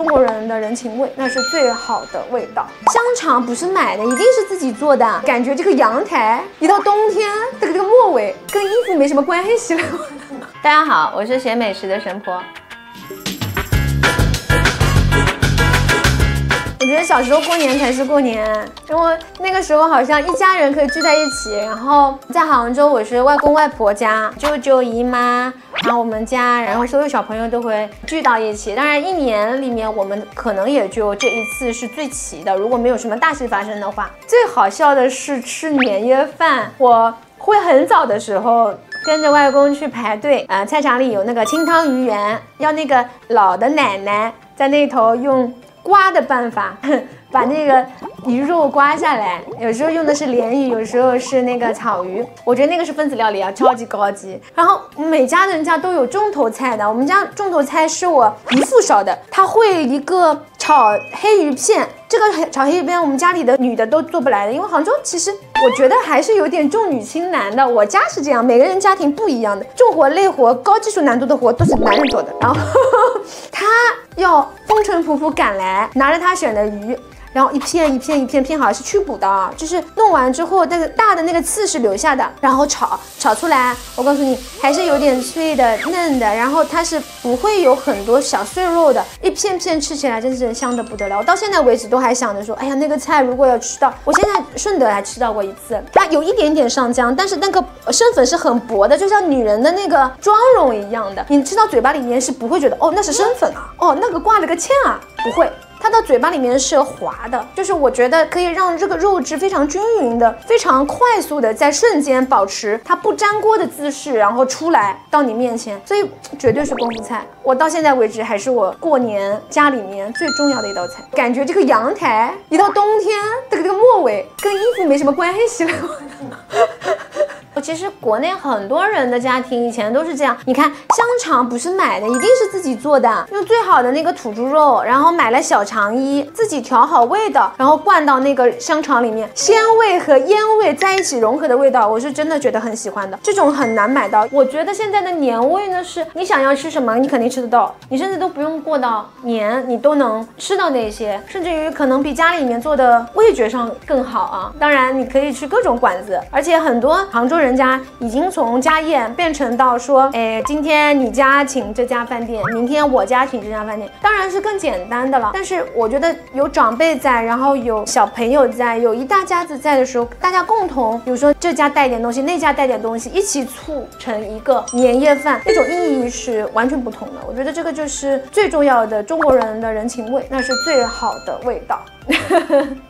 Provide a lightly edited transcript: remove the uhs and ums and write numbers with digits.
中国人的人情味，那是最好的味道。香肠不是买的，一定是自己做的。感觉这个阳台一到冬天，这个末尾跟衣服没什么关系了。大家好，我是学美食的神婆。我觉得小时候过年才是过年，因为那个时候好像一家人可以聚在一起。然后在杭州，我是外公外婆家、舅舅姨妈，然后我们家，然后所有小朋友都会聚到一起。当然，一年里面我们可能也就这一次是最齐的，如果没有什么大事发生的话。最好笑的是吃年夜饭，我会很早的时候跟着外公去排队，菜场里有那个清汤鱼圆，要那个老的奶奶在那头用刮的办法把那个鱼肉刮下来，有时候用的是鲢鱼，有时候是那个草鱼。我觉得那个是分子料理啊，超级高级。然后每家人家都有重头菜的，我们家重头菜是我姨父烧的，他会一个炒黑鱼片。这个炒黑鱼片我们家里的女的都做不来的，因为杭州其实我觉得还是有点重女轻男的。我家是这样，每个人家庭不一样的，重活累活高技术难度的活都是男人做的。然后他要风尘仆仆赶来，拿着他选的鱼，然后一片一片一片片好，是去骨的啊，就是弄完之后那个大的那个刺是留下的，然后炒出来，我告诉你还是有点脆的嫩的，然后它是不会有很多小碎肉的，一片片吃起来真是香的不得了。我到现在为止都还想着说，哎呀，那个菜如果要吃到，我现在顺德还吃到过一次，它有一点点上浆，但是那个生粉是很薄的，就像女人的那个妆容一样的，你吃到嘴巴里面是不会觉得哦那是生粉啊，哦那个挂了个芡啊，不会。它到嘴巴里面是滑的，就是我觉得可以让这个肉质非常均匀的、非常快速的在瞬间保持它不粘锅的姿势，然后出来到你面前，所以绝对是功夫菜。我到现在为止还是我过年家里面最重要的一道菜。感觉这个阳台一到冬天，这个末尾跟衣服没什么关系了。其实国内很多人的家庭以前都是这样，你看香肠不是买的，一定是自己做的，用最好的那个土猪肉，然后买了小肠衣，自己调好味道，然后灌到那个香肠里面，鲜味和烟味在一起融合的味道，我是真的觉得很喜欢的。这种很难买到。我觉得现在的年味呢，是你想要吃什么，你肯定吃得到，你甚至都不用过到年，你都能吃到那些，甚至于可能比家里面做的味觉上更好啊。当然，你可以去各种馆子，而且很多杭州人家已经从家宴变成到说，哎，今天你家请这家饭店，明天我家请这家饭店，当然是更简单的了。但是我觉得有长辈在，然后有小朋友在，有一大家子在的时候，大家共同，比如说这家带点东西，那家带点东西，一起促成一个年夜饭，那种意义是完全不同的。我觉得这个就是最重要的中国人的人情味，那是最好的味道。